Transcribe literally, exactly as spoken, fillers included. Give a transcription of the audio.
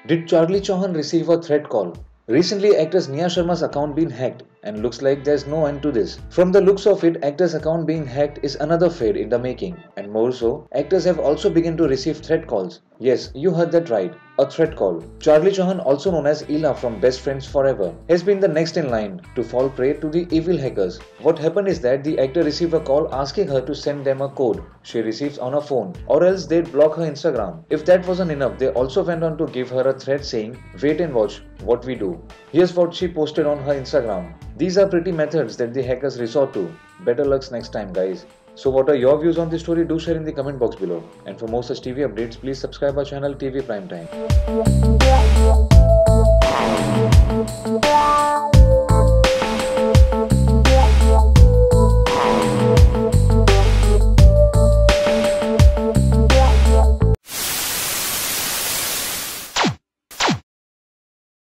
Did Charlie Chauhan receive a threat call? Recently, actress Nia Sharma's account been hacked and looks like there's no end to this. From the looks of it, actor's account being hacked is another fade in the making. And more so, actors have also begun to receive threat calls. Yes, you heard that right, a threat call. Charlie Chauhan, also known as Ela from Best Friends Forever, has been the next in line to fall prey to the evil hackers. What happened is that the actor received a call asking her to send them a code she receives on her phone, or else they'd block her Instagram. If that wasn't enough, they also went on to give her a threat saying, "Wait and watch what we do." Here's what she posted on her Instagram. These are pretty methods that the hackers resort to. Better lucks next time, guys. So what are your views on this story? Do share in the comment box below. And for more such T V updates, please subscribe our channel T V Prime Time.